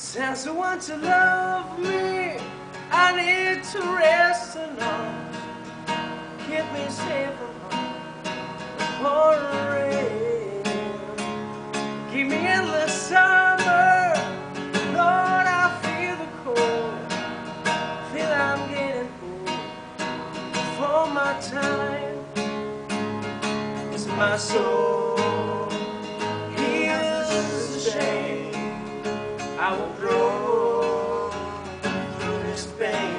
Since you want to love me, I need to rest alone. Keep me safe from pouring rain. Keep me in the summer, Lord, I feel the cold. Feel I'm getting old. For my time is my soul. Here's the shame. I will grow through this pain.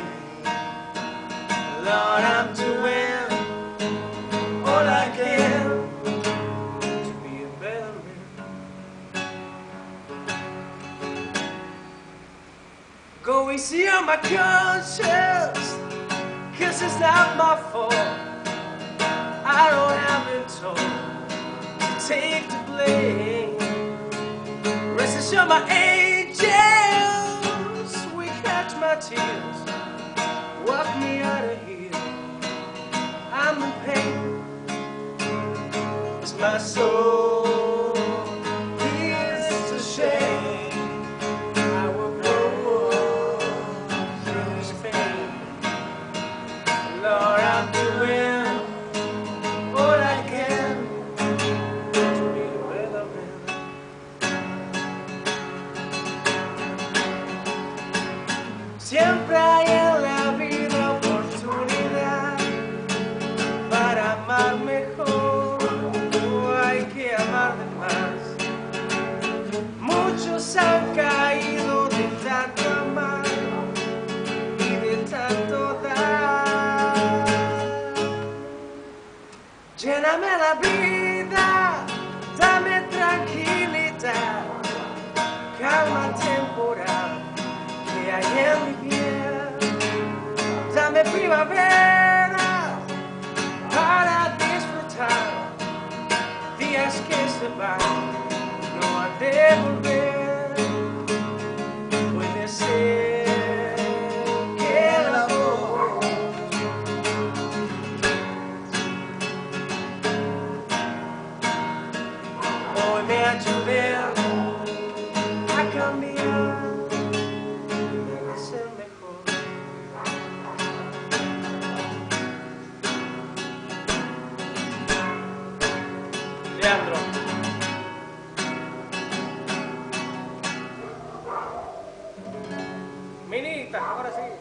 Lord, I'm doing all I can to be a better man. Go easy on my conscience, 'cause it's not my fault. I don't have been told to take the blame. Rest assured my angels will catch my tears, walk me out of here. I'm in pain, it's my soul. Here's a shame. I will grow through this pain. Lord, I'm doing all I can to be a better man. Siempre hay en la vida oportunidad para amar mejor, o hay que amar de más. Muchos han caído de tanto amar y de tanto dar. Lléname la vida, dame tranquilidad, calma temporal que hay en mi piel. Dame primavera para disfrutar, días que se van, no han de volver. Puede ser que el amor hoy me ayude a cambiar. Leandro. Minita, ahora sí.